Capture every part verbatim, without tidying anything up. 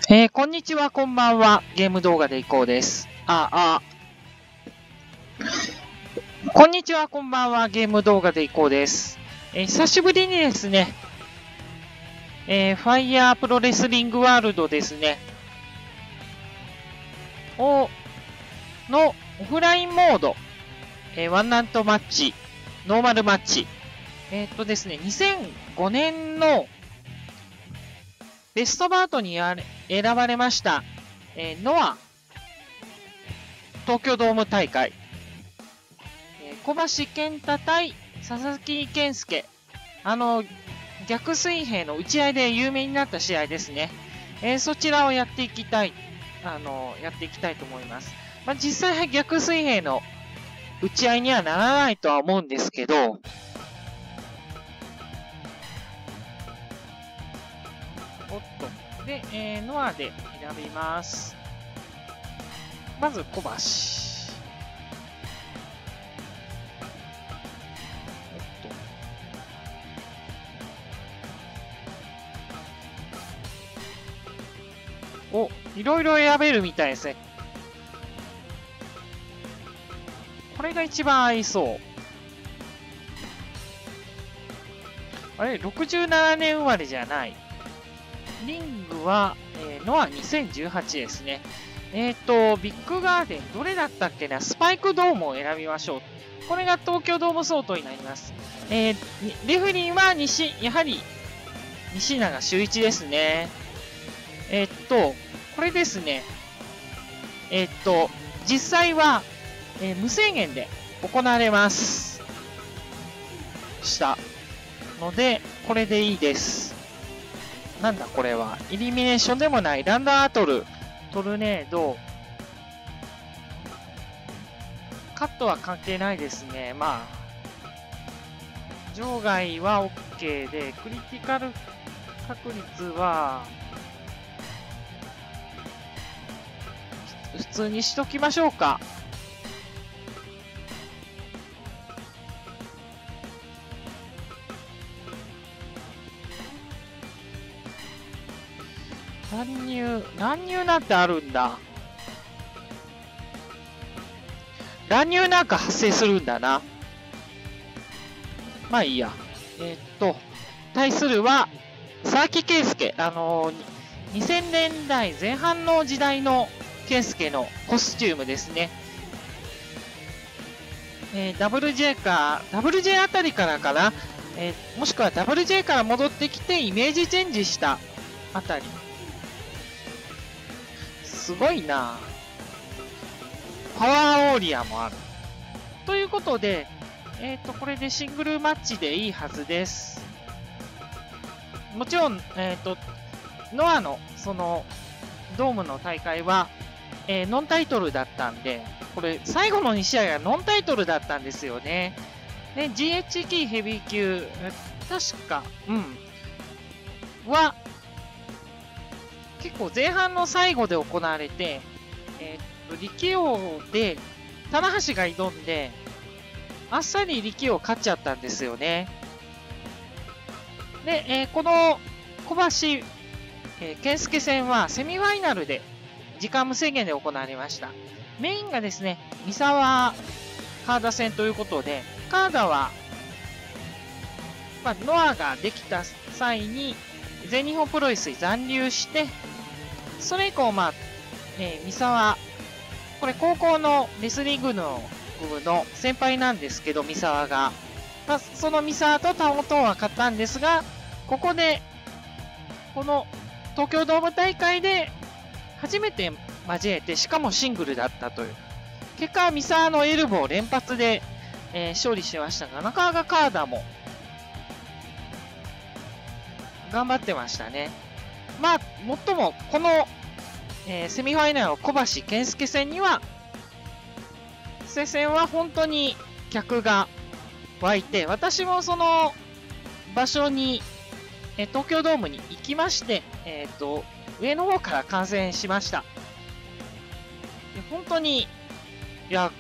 えー、こんにちは、こんばんは。ゲーム動画でいこうです。あ、あ。こんにちは、こんばんは。ゲーム動画でいこうです。えー、久しぶりにですね、えー、ファイヤープロレスリングワールドですね。を、のオフラインモード、えー、ワンナントマッチ、ノーマルマッチ。えー、っとですね、にせんごねんのベストバートに選ばれました、えー、ノア東京ドーム大会、えー、小橋健太対佐々木健介、あの逆水平の打ち合いで有名になった試合ですね、えー、そちらをやっていきたいあのやっていきたいと思います。まあ、実際逆水平の打ち合いにはならないとは思うんですけど、おっとで、えー、ノアで選びます。まず小橋。おっと。お、いろいろ選べるみたいですね。これが一番合いそう。あれ、ろくじゅうななねん生まれじゃない。リングは、えー、ノアにせんじゅうはちですね。えっと、ビッグガーデン、どれだったっけな、スパイクドームを選びましょう。これが東京ドーム相当になります。えー、レフェリーは西、やはり、西永修一ですね。えっと、これですね。えっと、実際は、えー、無制限で行われます。したので、これでいいです。なんだこれは。イリミネーションでもない。ランダーアトル、トルネード。カットは関係ないですね。まあ、場外は OK で、クリティカル確率は、普通にしときましょうか。乱入、乱入なんてあるんだ。乱入なんか発生するんだな。まあいいや。えー、っと、対するは、佐々木健介。あのー、にせんねんだいぜん半の時代の健介のコスチュームですね。えー、ダブルジェー か、ダブルジェー あたりからかな。えー、もしくは ダブルジェー から戻ってきてイメージチェンジしたあたり。すごいな。パワーオーリアもある。ということで、えっと、これでシングルマッチでいいはずです。もちろん、えっと、ノアの、その、ドームの大会は、えー、ノンタイトルだったんで、これ、最後のに試合がノンタイトルだったんですよね。で、ジーエイチケー ヘビー級、確か、うん、は、結構前半の最後で行われて、えー、っと、力王で、棚橋が挑んで、あっさり力王勝っちゃったんですよね。で、えー、この小橋、えー、健介戦はセミファイナルで時間無制限で行われました。メインがですね、三沢カーダ戦ということで、カーダは、まあ、ノアができた際に全日本プロレスに残留して、それ以降、まあ、えー、三沢、これ高校のレスリングの部の先輩なんですけど、三沢が。まあ、その三沢とタオトンは勝ったんですが、ここで、この東京ドーム大会で初めて交えて、しかもシングルだったという。結果は三沢のエルボー連発で、えー、勝利しましたが、なかなかカーダも頑張ってましたね。まあ、もっとも、この、えー、セミファイナルの小橋健介戦には、接戦は本当に客が湧いて、私もその場所に、えー、東京ドームに行きまして、えっと、上の方から観戦しました。本当に、いや、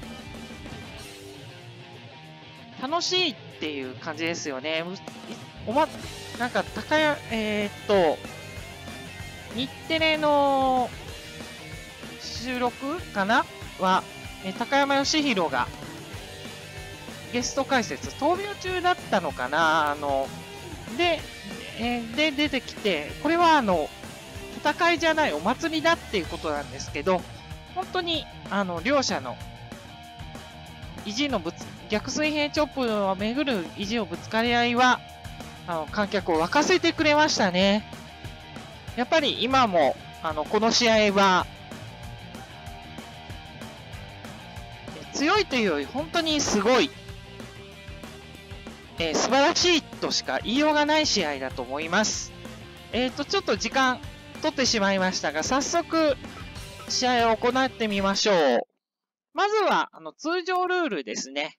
楽しいっていう感じですよね。おま、なんか、高谷、えー、っと、 日テレの収録かなは、え高山義弘がゲスト解説、闘病中だったのかな、あの、で、えー、で、出てきて、これはあの、戦いじゃないお祭りだっていうことなんですけど、本当に、あの、両者の意地のぶつ、逆水平チョップをめぐる意地のぶつかり合いは、あの、観客を沸かせてくれましたね。やっぱり今も、あの、この試合は、強いというより本当にすごい、えー、素晴らしいとしか言いようがない試合だと思います。えっと、ちょっと時間取ってしまいましたが、早速、試合を行ってみましょう。まずは、あの、通常ルールですね。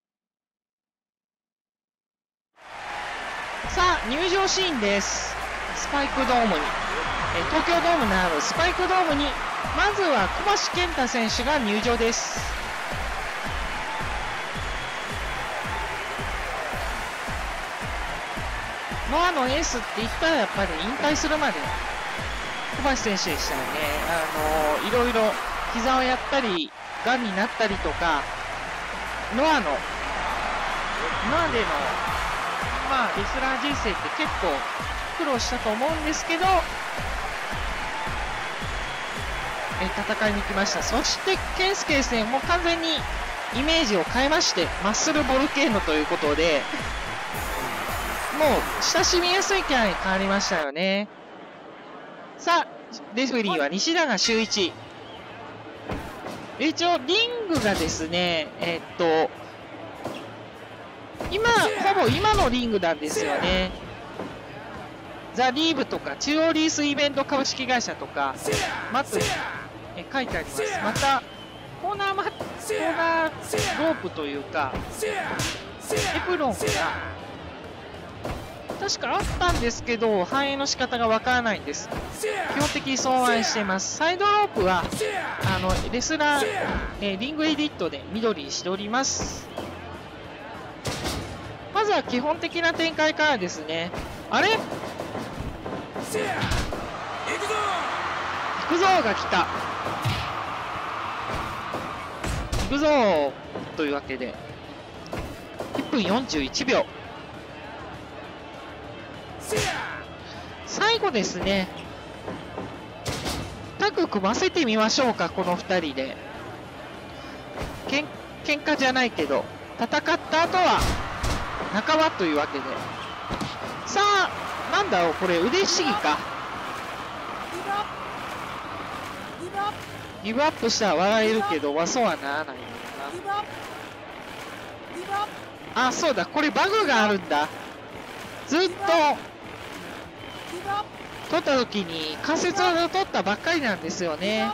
さあ、入場シーンです。スパイクドームに。え東京ドームのあるスパイクドームに、まずは小橋健太選手が入場です。ノアのエースって言ったらやっぱり引退するまで小橋選手でしたよね。あのいろいろ膝をやったり、がんになったりとか、ノアの、ノアでの、まあ、レスラー人生って結構苦労したと思うんですけど、え戦いに来ました。そして、健介戦も完全にイメージを変えまして、マッスルボルケーノということで、もう親しみやすいキャラに変わりましたよね。さあ、レフェリーは西永修一。一応、リングがですね、えー、っと、今、ほぼ今のリングなんですよね。ザ・リーブとか、中央リースイベント株式会社とか、マットにえ書いてあります。また、コーナーマッ、コーナーロープというか、エプロンが、確かあったんですけど、反映の仕方がわからないんです。基本的に相反しています。サイドロープは、あの、レスラー、えー、リングエディットで緑にしております。まずは基本的な展開からですね。あれ行くぞーが来た。行くぞーというわけで、いっぷんよんじゅういちびょう。最後ですね、タッグ組ませてみましょうか、このふたりで。けん喧嘩じゃないけど、戦った後は仲間というわけで。さあ、なんだろう、これ、腕ひしぎか。ギブアップしたら笑えるけど、まあ、そうはならないのかな。あ、そうだ、これバグがあるんだ。ずっと、取った時に関節技を取ったばっかりなんですよね。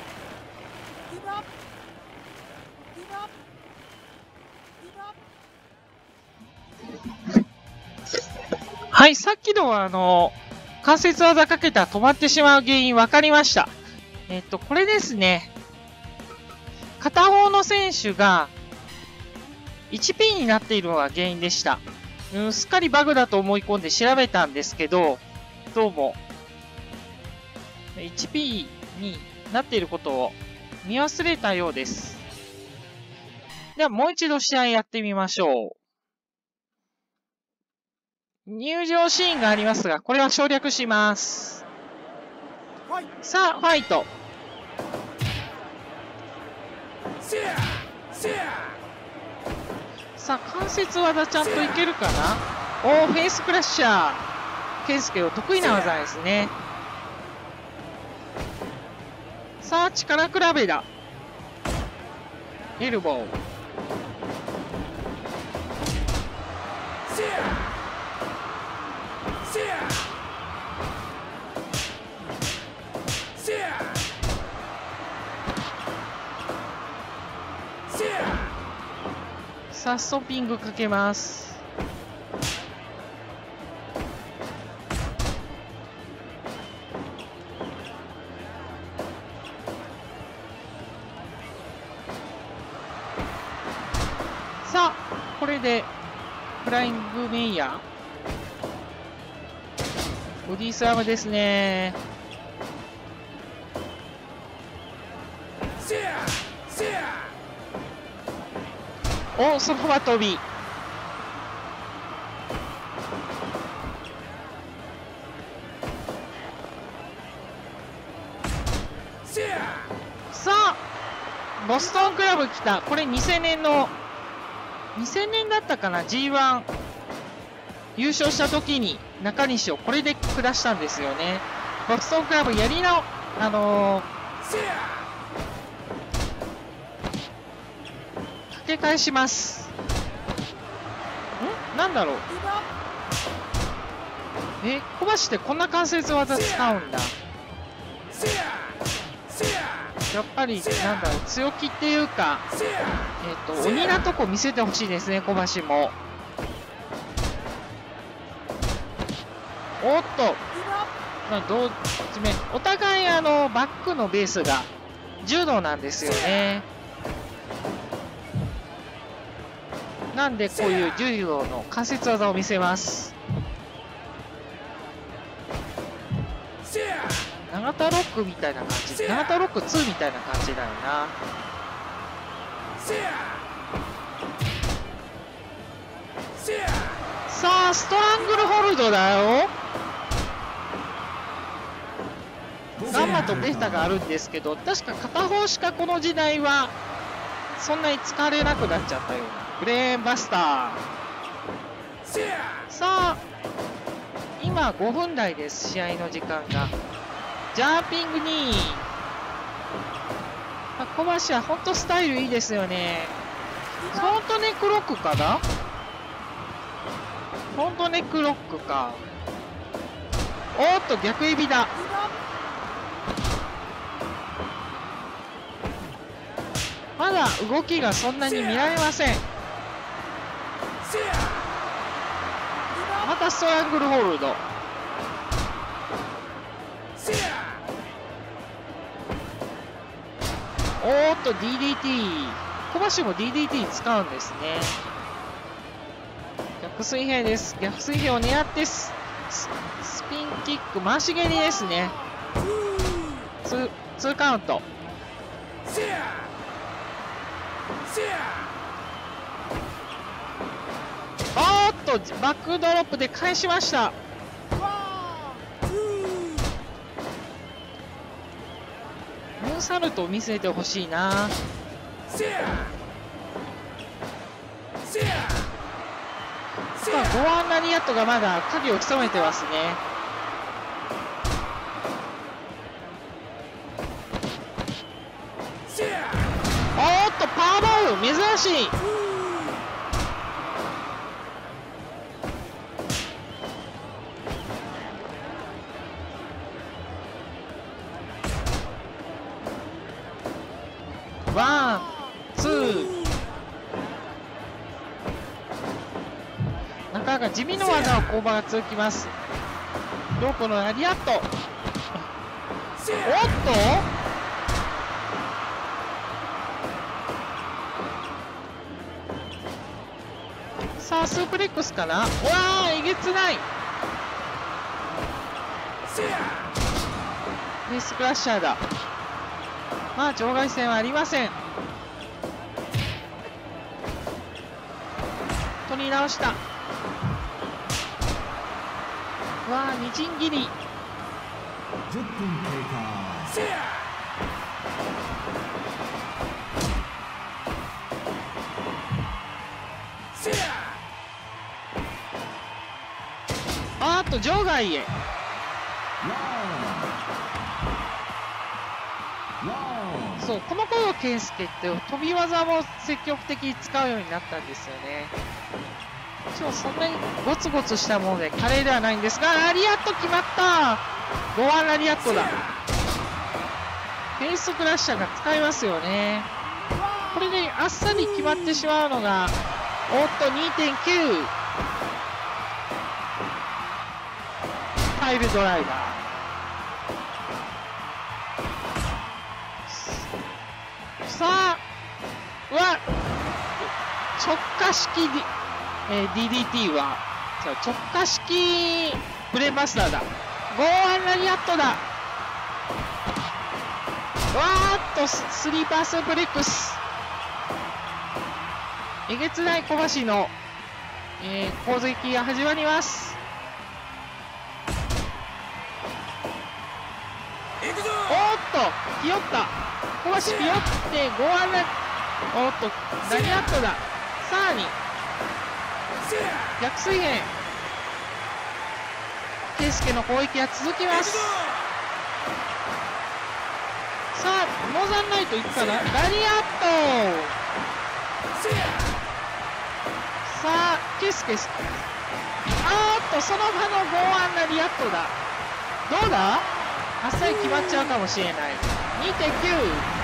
はい、さっきのあの、関節技かけたら止まってしまう原因分かりました。えっと、これですね。片方の選手が いちピー になっているのが原因でした。うん、すっかりバグだと思い込んで調べたんですけど、どうも いちピー になっていることを見忘れたようです。ではもう一度試合やってみましょう。入場シーンがありますが、これは省略します。さあ、ファイト。さあ、関節技ちゃんといけるかな。おー、フェイスクラッシャー。健介を得意な技ですね。さあ、力比べだ。エルボー。さあ、ストッピングかけます。さあ、これでフライングメイヤーボディスラムですね。 お、そのまま飛び。さあボストンクラブ来た。これにせんねんのにせんねんだったかな、 ジーワン 優勝した時に中西をこれで下したんですよね。ボストンクラブやり直あのー、かけ返します。んなんだろう、え小橋ってこんな関節技使うんだ。やっぱりなんだろう、強気っていうか、えっと鬼なとこ見せてほしいですね、小橋も。おっと、まあ、同時めお互いあのバックのベースが柔道なんですよね。なんでこういう柔道の関節技を見せます。永田ロックみたいな感じ、永田ロックツーみたいな感じだよな。さあストラングルホールドだよ。ガンマとベータがあるんですけど、確か片方しかこの時代はそんなに使われなくなっちゃったような。ブレーンバスター。さあ今ごふん台です、試合の時間が。ジャンピングに小橋は本当スタイルいいですよね。フロントネックロックかな、フロントネックロックか。おっと逆指だ。まだ動きがそんなに見られません。またストラングルホールド。おーっと ディーディーティー、 小橋も ディーディーティー 使うんですね。逆水平です。逆水平を狙ってススピンキック回し蹴りですね。 2, 2カウント。おーっとバックドロップで返しました。ムーンサルトを見せてほしいな。さあゴアン・ラニアットがまだ影を潜めてますね。おっとパワーボール珍しい。ワン、ツー。なかなか地味な技を攻防が続きます。ロープのラリアット。おっとさあスープレックスかな。わあえげつない。フェイスクラッシャーだ。まあ場外戦はありません。取り直した。わあみじん切り。じゅっぷん経過。あーっと場外へ。そうこの頃圭介って飛び技も積極的に使うようになったんですよね。一応そんなにゴツゴツしたもので華麗ではないんですが、ラリアット決まった。ゴアンラリアットだ。フェイスクラッシャーが使えますよね。これであっさり決まってしまうのがおっと にてんきゅう パイルドライバー。さあうわ直下式 D、えー、ディーディーティー は直下式ブレーンバスターだ。ゴーアンラリアットだ。 わーっとススリーパースープレックス。えげつない小橋の、えー、攻撃が始まります。おーっとひよった、小橋ひよってゴーアンラ、おっとラリアットだ。さらに逆水平、圭介の攻撃が続きます。さあノーザンナイトいくかな。ラリアット、さあ圭介、あーっとその場のゴーアンラリアットだ。どうだ、あっさり決まっちゃうかもしれない。 にてんきゅう、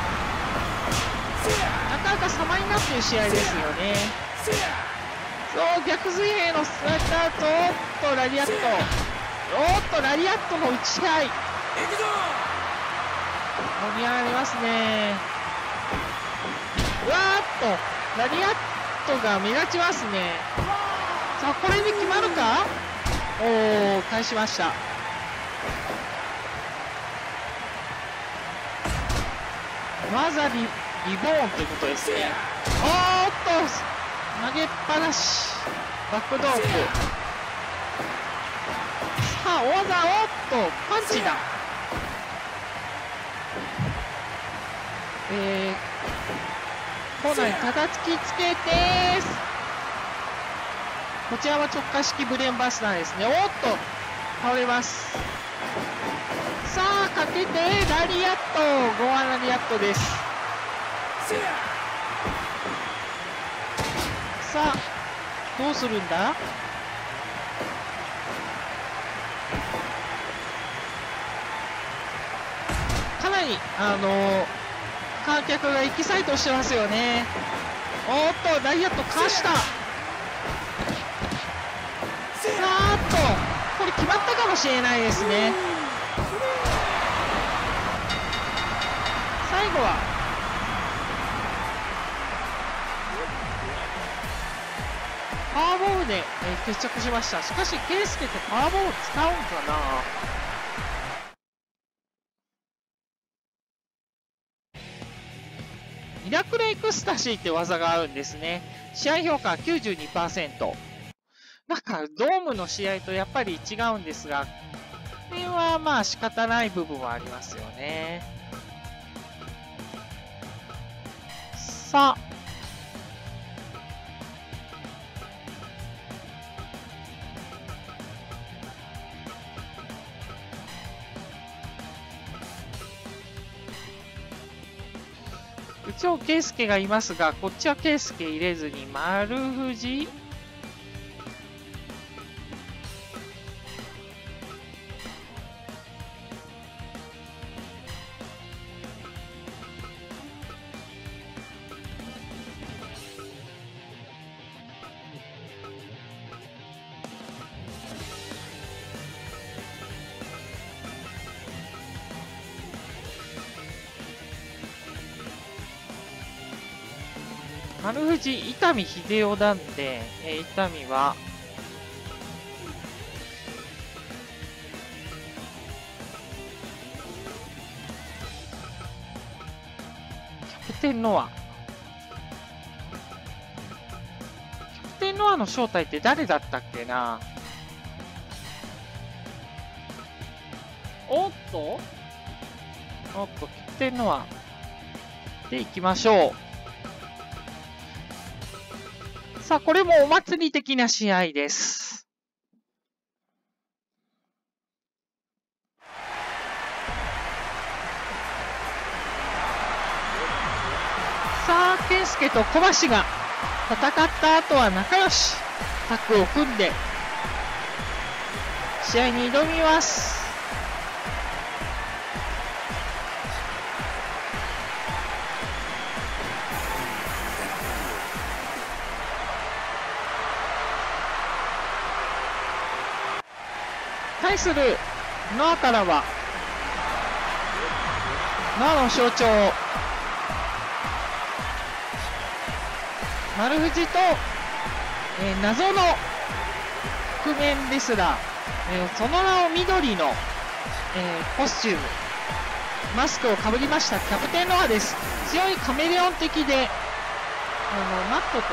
なかなか様になっている試合ですよね。そう逆水平のスライダーと、おっとラリアット、おっとラリアットの打ち合い、盛り上がりますね。うわーっとラリアットが目立ちますね。さあこれで決まるか。おお返しました。まずは リ, リボーンということですね。おーっと投げっぱなし、バックドープ、さあ大技、おっとパンチだ。えー、コーナーに叩きつけて、こちらは直下式ブレーンバスターですね。おっと倒れます。さあかけてラリアット、ゴーアンラリアットです。さあどうするんだ。かなりあのー、観客がエキサイトしてますよね。おっとラリアットかわした。さあっとこれ決まったかもしれないですね。最後はパワーボールで、えー、決着しました。しかし圭介ってパワーボール使うんかな。ミラクルエクスタシーって技があるんですね。試合評価 きゅうじゅうにパーセント。なんかドームの試合とやっぱり違うんですが、これはまあ仕方ない部分はありますよね。さあ一応圭介がいますが、こっちは圭介入れずに丸藤、丸藤、伊丹秀夫なんで、えー、伊丹は、キャプテンノア。キャプテンノアの正体って誰だったっけな。おっとおっと、キャプテンノアでいきましょう。さあ、これもお祭り的な試合です。さあ、圭介と小橋が戦った後は仲良しタッグを組んで試合に挑みます。対するノアからは、ノアの象徴丸藤と、えー、謎の覆面レスラー、えー、その名を緑の、えー、コスチュームマスクをかぶりましたキャプテンノアです。強いカメレオン的で、あのマットと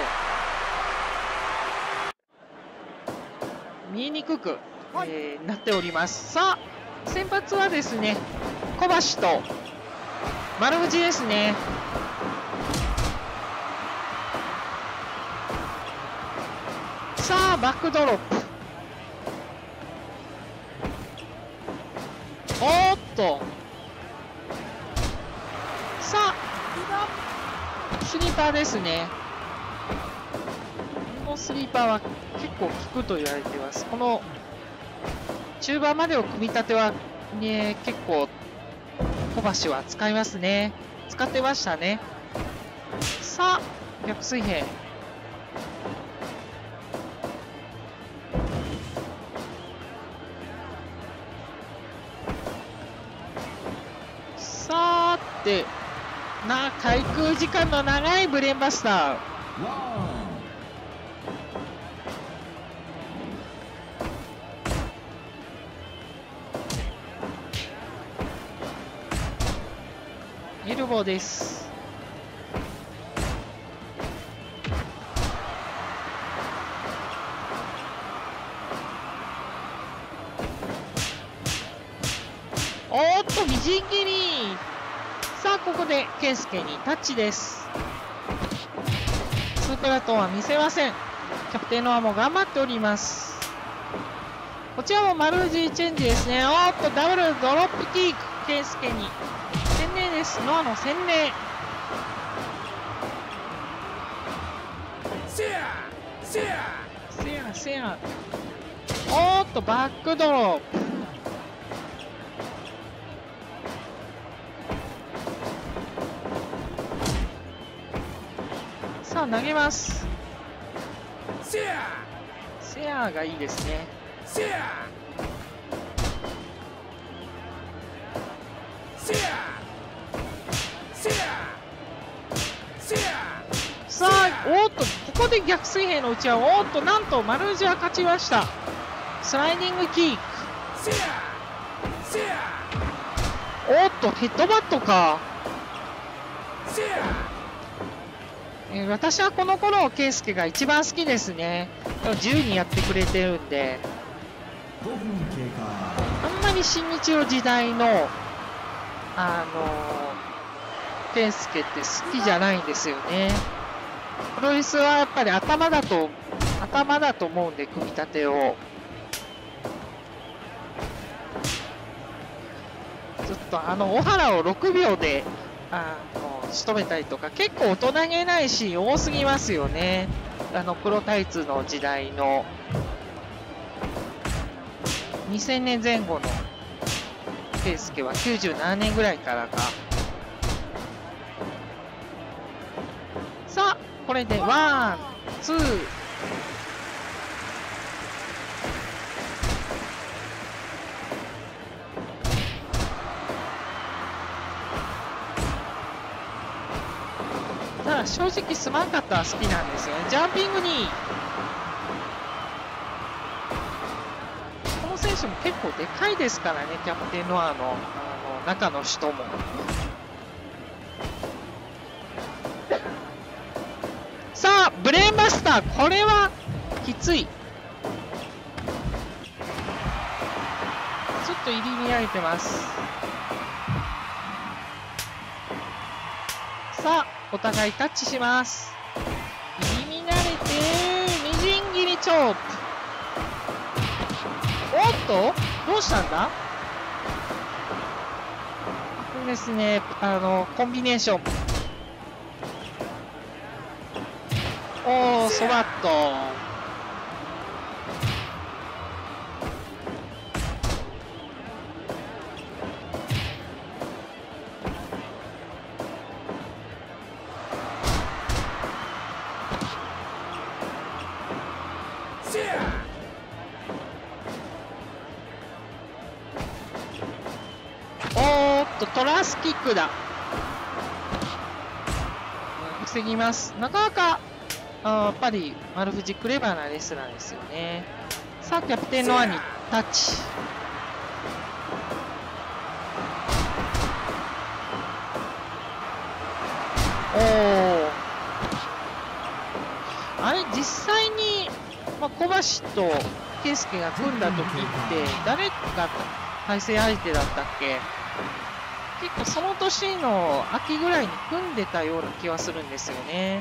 見えにくく、えー、なっております。さあ先発はですね小橋と丸藤ですね。さあバックドロップ、おーっとさあスリーパーですね。このスリーパーは結構効くと言われています。この中盤までを組み立ては、ね、結構小橋は使いますね。使ってましたね。さあ逆水平、さーてな滞空時間の長いブレーンバスター。エルボーです。おーっとみじん切り。さあここで圭介にタッチです。スープラトンは見せません。キャプテンノアも頑張っております。こちらも丸藤チェンジですね。おーっとダブルドロップキック、圭介に洗礼です。ノアの洗礼。せやせやせやせや、おーっとバックドロップ、さあ投げます。せやせやがいいですね。せやせやせやせや、さあおっとここで逆水平のうちは、おっとなんと丸藤は勝ちました。スライディングキック、せやせや、おっとヘッドバットか。せや、えー、私はこの頃圭介が一番好きですね。自由にやってくれてるんで。あんまり新日の時代のあの圭介って好きじゃないんですよね。プロレスはやっぱり頭だと頭だと思うんで、組み立てをずっとあの小原をろくびょうであの仕留めたりとか、結構大人げないシーン多すぎますよね。あの黒タイツの時代のにせんねんぜん後の圭介はきゅうじゅうななねんぐらいからか。さあこれでワンツー、ただ正直スマンカットは好きなんですよね。ジャンピングにこの選手も結構でかいですからね、キャプテンノアの、あの中の人も。さあブレーンバスター、これはきつい。ちょっと入り乱れてます。さあお互いタッチします。入り乱れてみじん切りチョープ。おっとどうしたんだ。これですね、あのコンビネーション、おーソバット、トラスキックだ。防ぎます。なかなかあやっぱり丸藤クレバーなレスラーですよね。さあキャプテンノアにタッチ。 実際に、まあ、小橋と圭介が組んだ時って誰が対戦相手だったっけ？結構その年の秋ぐらいに組んでたような気はするんですよね。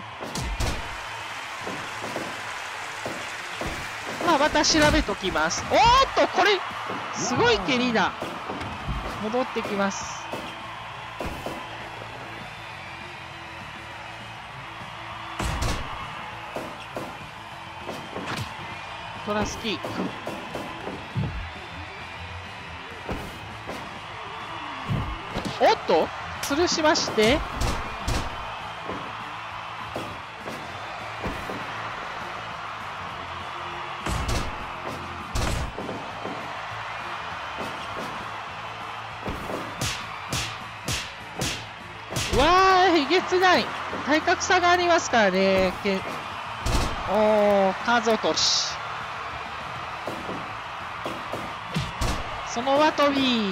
まあまた調べときます。おーっとこれすごい蹴りだ。戻ってきます。トラスキーク。おっと吊るしまして、うわー、えげつない。体格差がありますからね。けおー、数落とし。その輪飛び。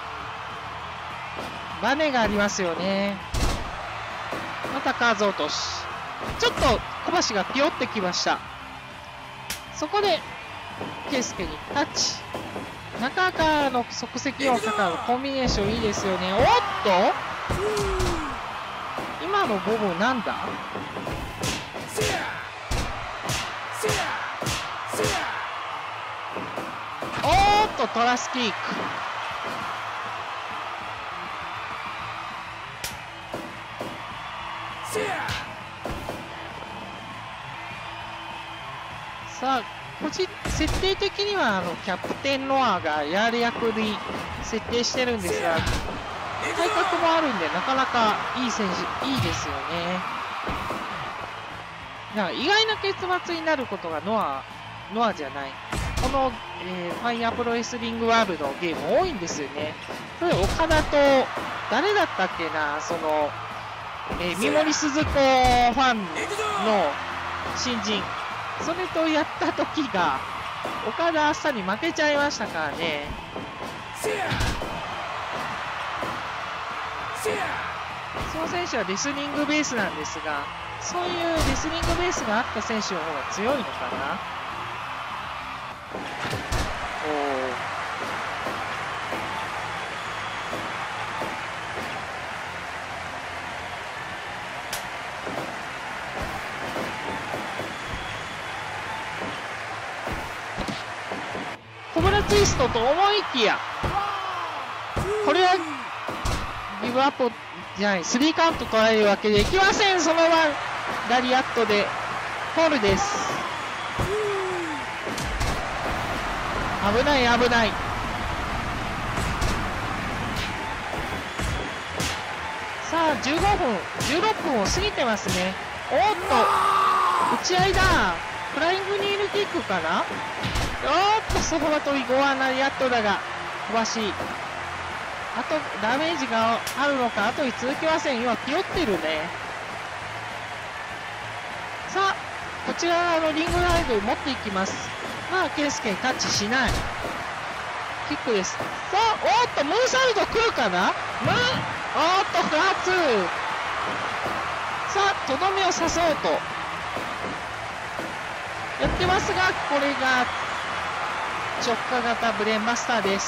バネがありますよね。また数落とし。ちょっと小橋がピヨってきました。そこで、圭介にタッチ。中からの即席をかかるコンビネーションいいですよね。おっと今のボブなんだ？おーっとトラスキーク。さあこじ設定的にはあのキャプテンノアがヤーレ役に設定してるんですが、体格もあるんでなかなかいい選手いいですよね。なんか意外な結末になることがノアノアじゃないこの、えー、ファイヤープロレスリングワールドのゲーム多いんですよね。それ岡田と誰だったっけな、その、えー、三森鈴子ファンの新人、それとやった時が岡田あっさに負けちゃいましたからね。その選手はレスリングベースなんですが、そういうレスリングベースがあった選手の方が強いのかな。コブラツイストと思いきや、これはギブアップじゃない、スリーカウント取られるわけでいきません。そのままラリアットでフォールです。危ない危ない。さあじゅうごふんじゅうろっぷんを過ぎてますね。おっと打ち合いだ。フライングニールキックかな。おっとそのまま飛びゴアナリアットだが飛ばし、あとダメージがあるのか後に続きません。今ピヨってるね。さあこちらのリングライドを持っていきます。まあ圭介にタッチしない。キックです。さあおっとムーンサルト来るかな。ムーンおっとフラッツ。さあとどめを刺そうとやってますが、これが直下型ブレーンバスターです。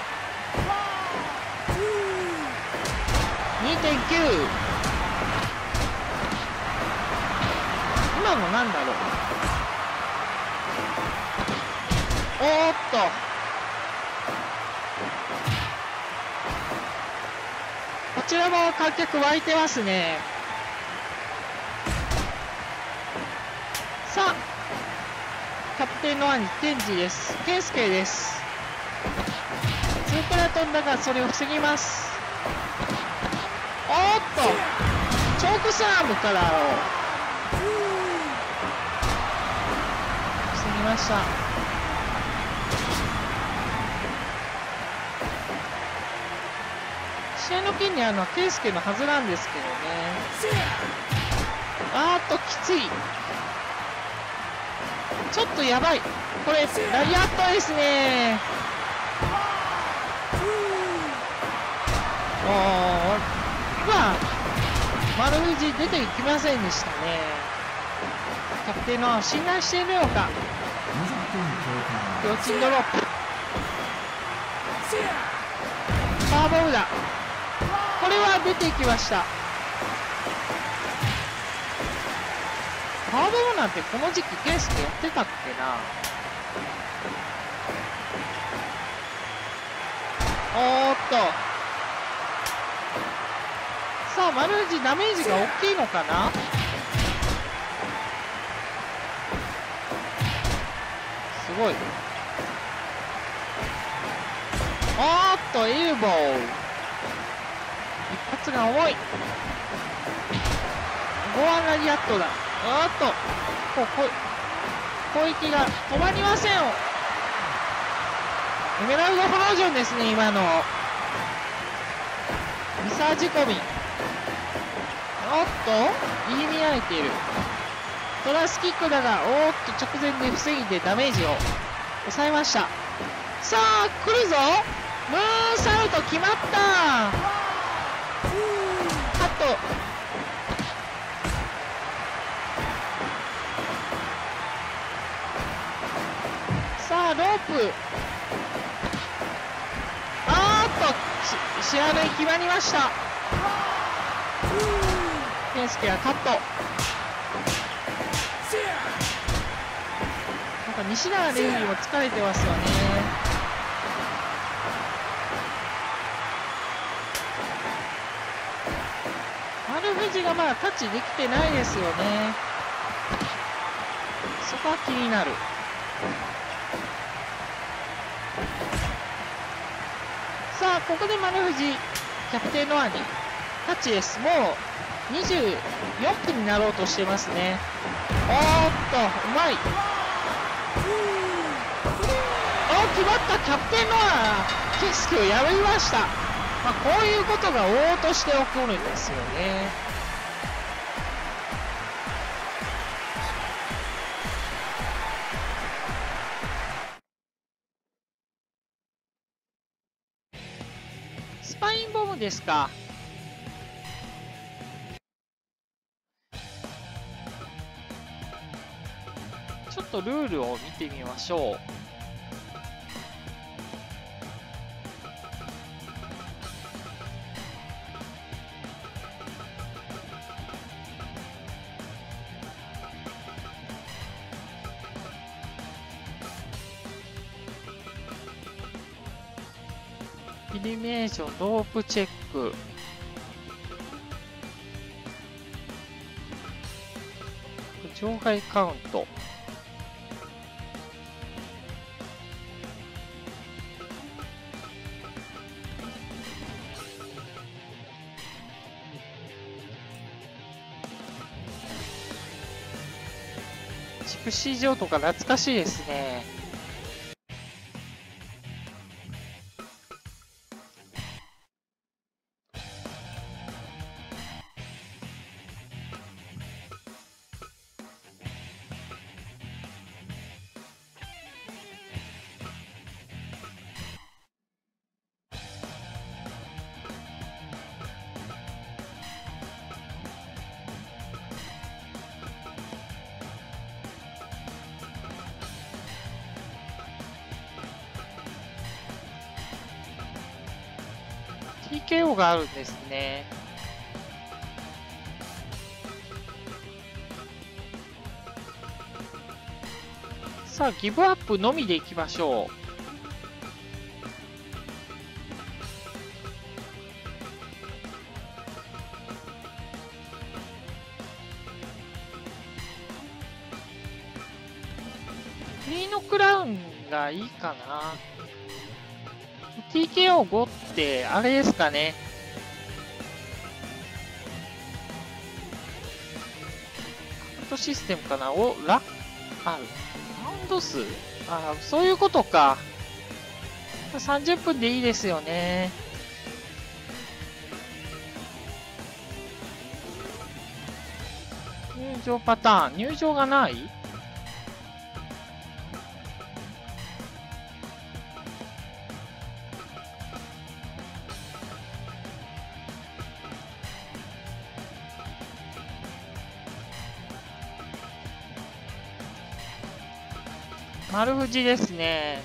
にてんきゅう。 今のなんだろう。おーっとこちらも観客湧いてますね。さあキャプテンノアに天智です。圭介です。ツープラ飛んだがそれを防ぎます。おーっとチョークスラムからを防ぎました。試合の権利あるのは圭介のはずなんですけどね。あーっときつい。ちょっとやばい。これラリアットですね。おー、今丸藤出てきませんでしたね。 キャプテンの信頼しているのか。両チンドロップ。パワーボムだ。これは出ていきました。パワーボムなんてこの時期ケースでやってたっけな。おーっと。さあ、丸藤ダメージが大きいのかな。すごい。おーっと、エルボー。一発が重い。ゴアラリアットだ。おーっと、ここ攻撃が止まりません。エメラルドフロージョンですね、今の。ミサージ込み。おっと、入り見られている。トラスキックだが、おーっと、直前で防いでダメージを抑えました。さあ、来るぞ。ムーンサルト決まった。カット。さあ、ロープ。あーっと、シアヌイ決まりました。ケンスケはカット。なんか西永レフェリーも疲れてますよね。丸藤がまだタッチできてないですよね。そこは気になる。さあ、ここで丸藤キャプテンノアにタッチです。もうにじゅうよんぷんになろうとしてますね。おーっと、うまい。お、決まった。キャプテンノアケスケを破りました。まあ、こういうことが往々として起こるんですよね。スパインボムですか。ちょっとルールを見てみましょう。イルミネーション、ロープチェック。場外カウント。筑紫城とか懐かしいですね。ティーケーオー があるんですね。さあ、ギブアップのみでいきましょう。フリーのクラウンがいいかな。ティーケーオーご ってあれですかね。カウントシステムかな。お、ラ、あ、ラウンド数、あ、そういうことか。さんじゅっぷんでいいですよね。入場パターン、入場がない？ 丸藤ですね。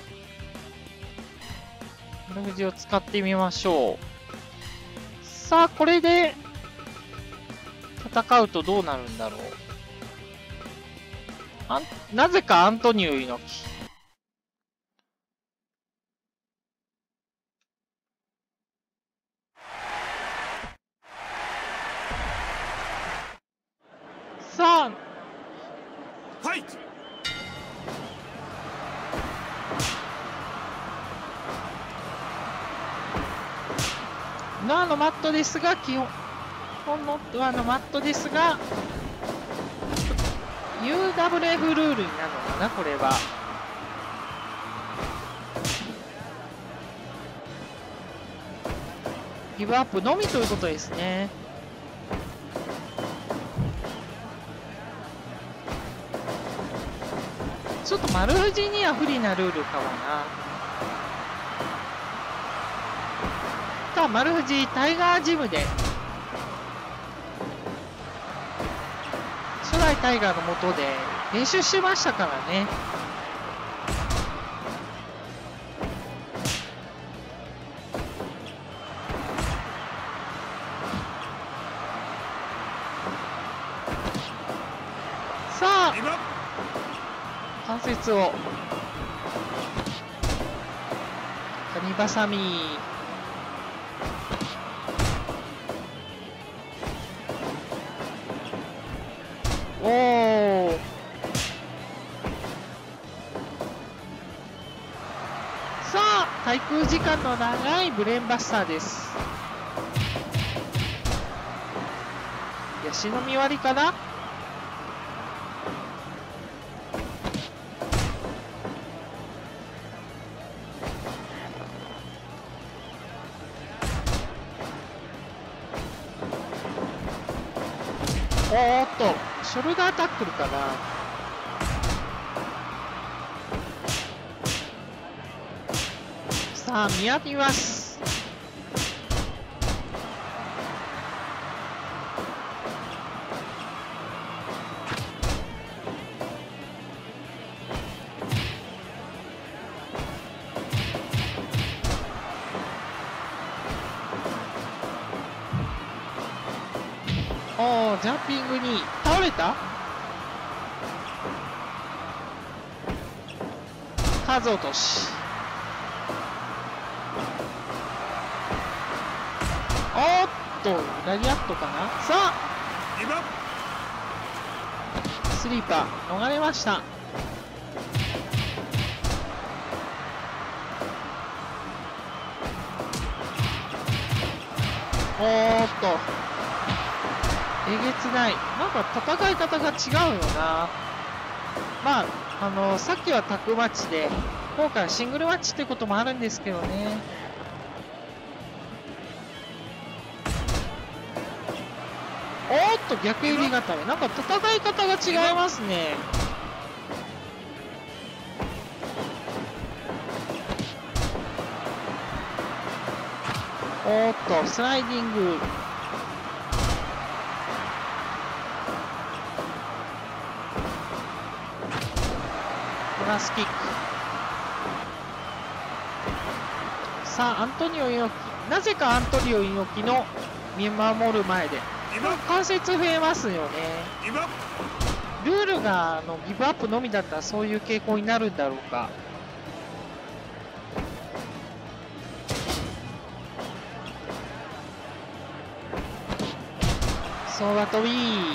丸藤を使ってみましょう。さあ、これで戦うとどうなるんだろう。あんなぜかアントニオ猪木。さあ、 ファイト。 ノアのマットですが、基本、ほんのドアのマットですが、ユーダブリューエフ ルールになるのかな、これは。ギブアップのみということですね。ちょっと丸藤には不利なルールかもな。さあ、丸藤タイガージムで初代タイガーの下で練習してましたからね。さあ、関節をカニバサミ。おー、さあ、滞空時間の長いブレーンバスターです。ヤシの実割りかな。おーっと、ショルダータックルかな。さあ、見当てます。おー、ジャンピングに倒れた。数落とし。おーっと、ラリアットかな。さあ、スリーパー逃れました。おーっと、えげつない。なんか戦い方が違うよな。まあ、あのさっきはタッグマッチで今回はシングルマッチってこともあるんですけどね。おーっと、逆入り固め。なんか戦い方が違いますね。おーっと、スライディング。プラスキック。さあ、アントニオ猪木。なぜかアントニオ猪木の見守る前で。関節増えますよね。ルールがあのギブアップのみだったらそういう傾向になるんだろうか。ソーバトビー。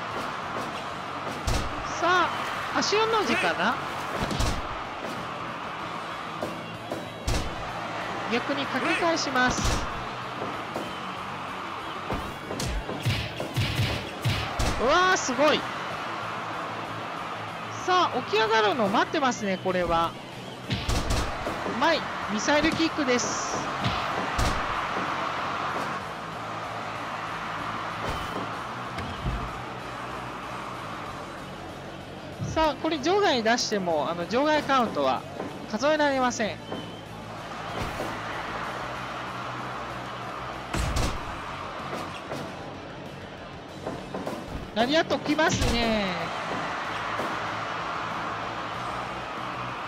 さあ、足4の字かな。逆にかけ返します。うわー、すごい。さあ、起き上がるのを待ってますね。これはうまい。ミサイルキックです。さあ、これ場外に出してもあの場外カウントは数えられません。ラリアットきますね。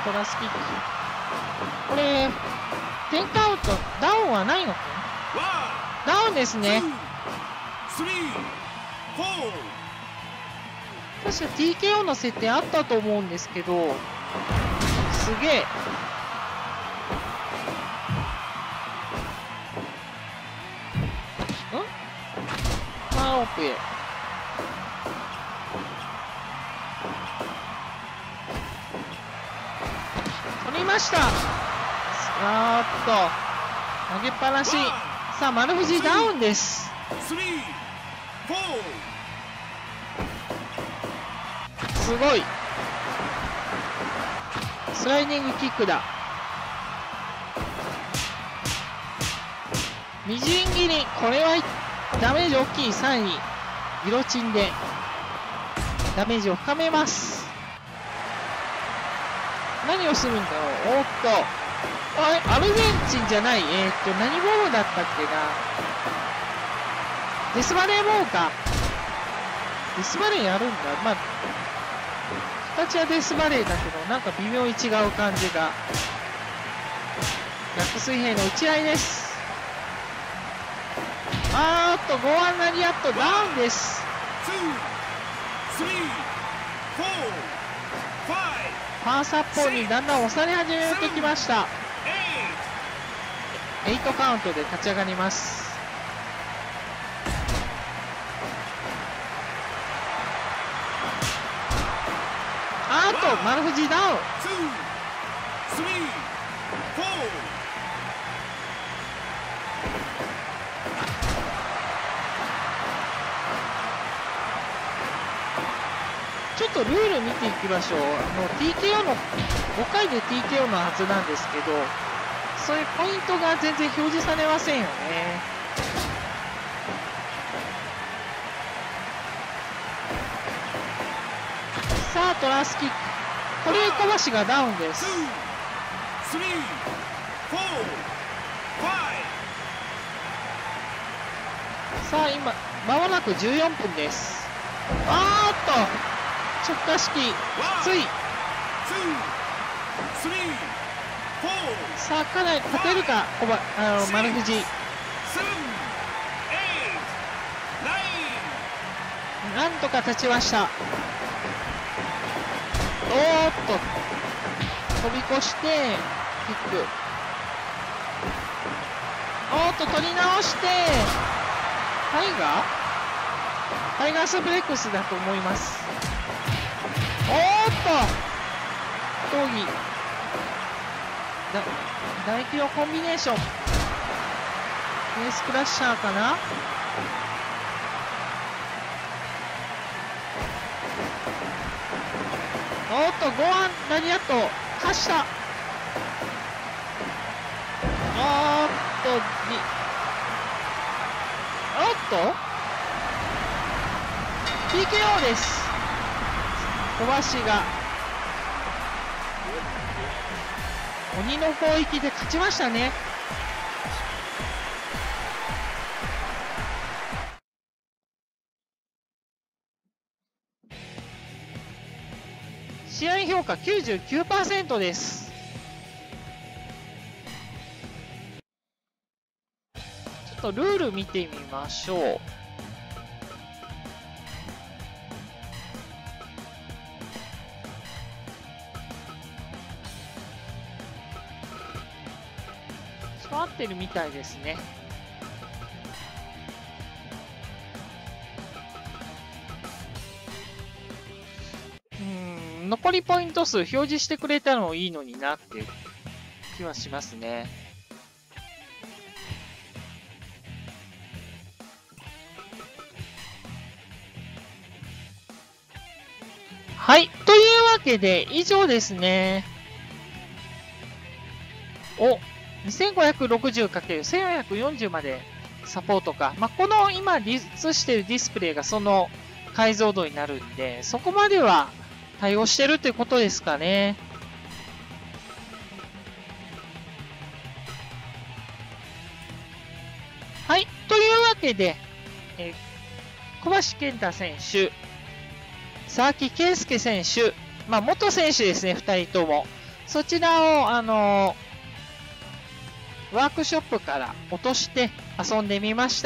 トラスキック。これ、テンカウント、ダウンはないのかな。ダウンですね。確か ティーケーオー の設定あったと思うんですけど、すげえ。マーロープへ。取りました。あーっと投げっぱなし。さあ丸藤ダウンです。すごいスライディングキックだ。みじん切り、これはダメージ大きい。さんいギロチンでダメージを深めます。何をするんだろう。おっと、あれアルゼンチンじゃない。えー、っと何ボールだったっけな。デスバレーボールか。デスバレーやるんだ。まあ形はデスバレーだけどなんか微妙に違う感じが。逆水平の打ち合いです。あーっとゴーアンナリアットダウンです。ファーサッポーにだんだん押され始めてきました。はちカウントで立ち上がります。あーっと丸藤ダウン。ちょっとルール見ていきましょう。あの ティーケーオー のごかいで ティーケーオー のはずなんですけど、そういうポイントが全然表示されませんよね。さあトランスキック、これ小橋がダウンです。さあ今まもなくじゅうよんぷんです。あーっと直下式きつい。さあかなり勝てるか小ばあの丸藤。なんとか立ちました。おーっと飛び越してキック。おーっと取り直してタイガータイガースブレックスだと思います。おーっと闘技だ大規模コンビネーションフェイスクラッシャーかな。おっとゴアンラリアット勝した。おっとにおっと ティーケーオー です。小橋が鬼の攻撃で勝ちましたね。試合評価 きゅうじゅうきゅうパーセント です。ちょっとルール見てみましょう。合ってるみたいですね。うーん、残りポイント数表示してくれたのいいのになっていう気はしますね。はい、というわけで以上ですね。おにせんごひゃくろくじゅうかけるせんよんひゃくよんじゅう までサポートか。まあ、この今映しているディスプレイがその解像度になるんで、そこまでは対応してるということですかね。はい。というわけで、えー、小橋健太選手、佐々木圭介選手、まあ、元選手ですね、ふたりとも。 そちらを、あのー、ワークショップから落として遊んでみました。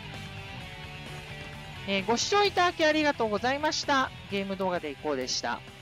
えー、ご視聴いただきありがとうございました。ゲーム動画でいこうでした。